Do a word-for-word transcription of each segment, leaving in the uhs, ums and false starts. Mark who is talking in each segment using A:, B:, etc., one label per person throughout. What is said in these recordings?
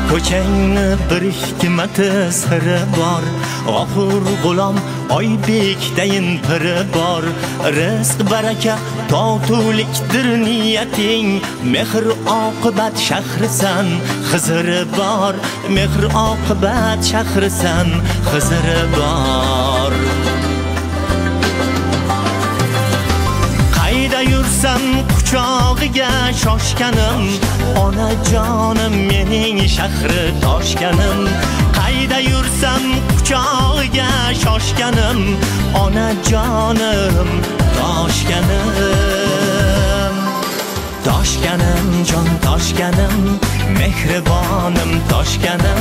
A: ko'changni bir hikmati siri bor. G'afur g'ulom Oybekdayin piri bor. Rizq baraka totuvlikdir niyating. Mehr oqibat shahrisan, Xizri bor. Mehr oqibat shahrisan, Xizri bor. Qayda yursam quchog'iga shoshganim, onajonim mening shahri Toshkanim. Qayda yursam quchog'iga shoshganim, onajonim Toshkanim. Toshkanim jon Toshkanim, mehribonim Toshkanim,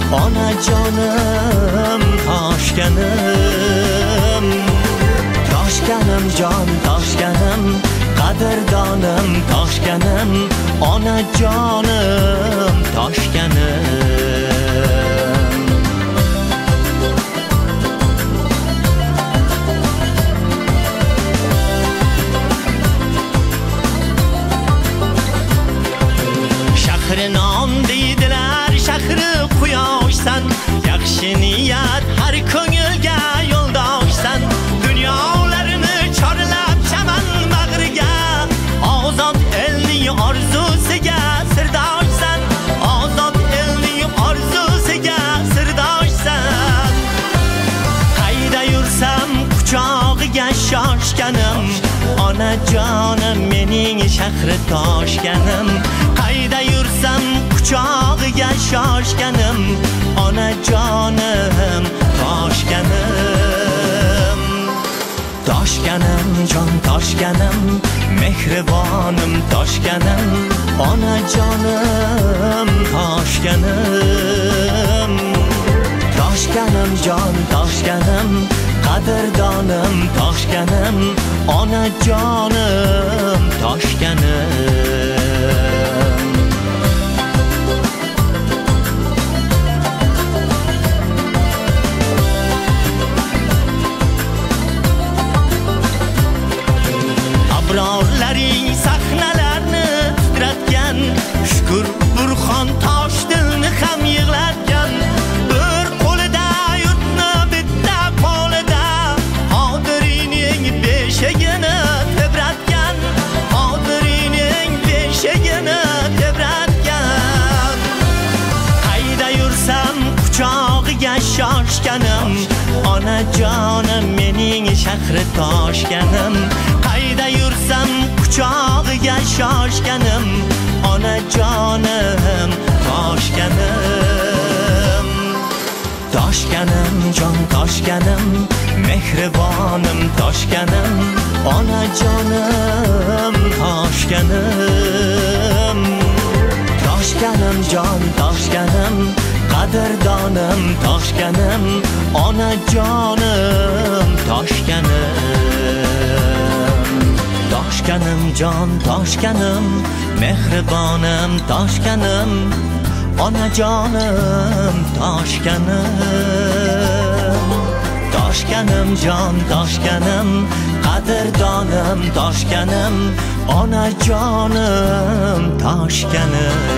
A: onajonim Toshkanim. Toshkanim jon Toshkanim, qadrdonim Toshkanim, onajonim Toshkanim. Shahri non deydilar, shahri quyoshsan, yaxshi niyat har ko'ngilga yo'ldoshsan. Dunyolarni chorlab chaman bag'riga, ozod elning orzusiga sirdoshsan. Ozod elning orzusiga sirdoshsan. Qayda yursam quchog'iga shoshganim, onajonim mening shahri Toshkanim. Qayda yursam quchog'iga shoshganim, onajonim Toshkanim. Toshkanim jon Toshkanim, mehribonim Toshkanim, onajonim Toshkanim. Toshkanim jon Toshkanim, qadrdonim Toshkanim, onajonim Toshkanim. Abrorlaring sahnalarni titratgan, shukr Burxon tosh dilni ham yig'latgan. Bir qo'lida yurtni bitta qo'lida, Qodirining beshigini tebratgan. Qodirining beshigini tebratgan. Qayda yursam quchog'iga shoshganim, onajonim mening shahri Toshkanim. Qayda yursam quchog'iga shoshganim, onajonim Toshkanim. Toshkanim jon Toshkanim, mehribonim Toshkanim, onajonim Toshkanim. Toshkanim jon Toshkanim, qadrdonim Toshkanim, onajonim Toshkanim. Toshkanim jon Toshkanim, mehribonim Toshkanim, onajonim Toshkanim. Toshkanim jon Toshkanim, qadrdonim Toshkanim, onajonim Toshkanim.